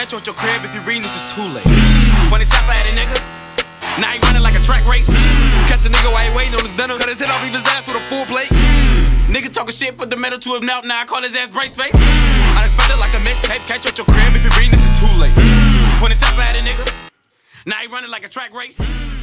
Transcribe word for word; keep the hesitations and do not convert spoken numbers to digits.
catch you at your crib. If you reading this, it's too late. Point a chopper at a nigga. Now he running like a track race. Catch a nigga while he waiting on his dinner. Cut his head off, leave his ass with a full plate. Nigga talking shit, put the metal to his mouth. Now I call his ass brace face. Unexpected like a mixtape. Catch you at your crib. If you reading this, it's too late. Point a chopper at a nigga. Now he running like a track race.